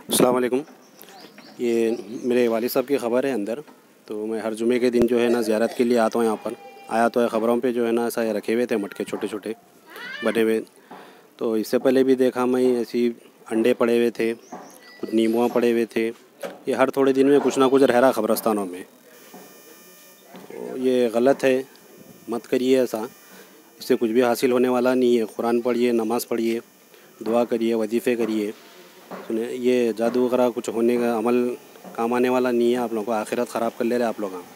अस्सलाम वालेकुम। ये मेरे वालिद साहब की ख़बर है अंदर, तो मैं हर जुमे के दिन जो है ना ज़ियारत के लिए आता हूँ यहाँ पर। आया तो है, ख़बरों पे जो है ना ऐसा रखे हुए थे मटके छोटे छोटे बने हुए। तो इससे पहले भी देखा मैं, ऐसी अंडे पड़े हुए थे, कुछ नींबुआ पड़े हुए थे। ये हर थोड़े दिन में कुछ ना कुछ रह रहा ख़बरस्तानों में। तो ये गलत है, मत करिए ऐसा। इससे कुछ भी हासिल होने वाला नहीं है। कुरान पढ़िए, नमाज़ पढ़िए, दुआ करिए, वजीफ़े करिए। सुने, ये जादू वगैरह कुछ होने का अमल काम आने वाला नहीं है। आप लोगों को आखिरत ख़राब कर ले रहे आप लोग।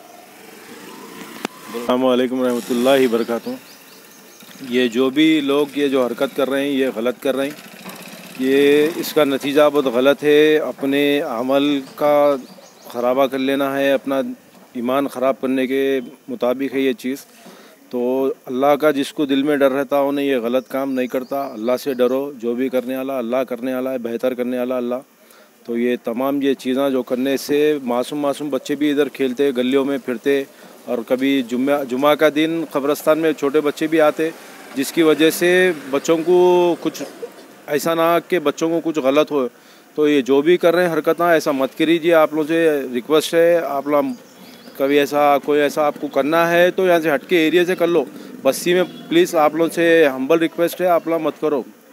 अस्सलामु अलैकुम रहमतुल्लाहि बरकातुहू। ये जो भी लोग ये जो हरकत कर रहे हैं ये गलत कर रहे हैं। ये इसका नतीजा बहुत गलत है। अपने अमल का ख़राबा कर लेना है, अपना ईमान ख़राब करने के मुताबिक है ये चीज़। तो अल्लाह का जिसको दिल में डर रहता है उन्हें ये गलत काम नहीं करता। अल्लाह से डरो, जो भी करने वाला अल्लाह करने वाला है, बेहतर करने वाला अल्लाह। तो ये तमाम ये चीज़ें जो करने से मासूम मासूम बच्चे भी इधर खेलते, गलियों में फिरते, और कभी जुमा का दिन कब्रस्तान में छोटे बच्चे भी आते, जिसकी वजह से बच्चों को कुछ ऐसा ना कि बच्चों को कुछ गलत हो। तो ये जो भी कर रहे हैं हरकत ना ऐसा मत करिए। आप लोगों से रिक्वेस्ट है, आप लोग कभी ऐसा कोई ऐसा आपको करना है तो यहाँ से हटके एरिया से कर लो। बस्ती में प्लीज़ आप लोगों से हम्बल रिक्वेस्ट है, आप लोग मत करो।